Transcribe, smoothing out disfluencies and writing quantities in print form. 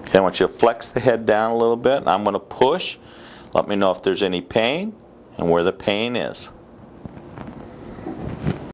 Okay, I want you to flex the head down a little bit. I'm going to push. Let me know if there's any pain and where the pain is.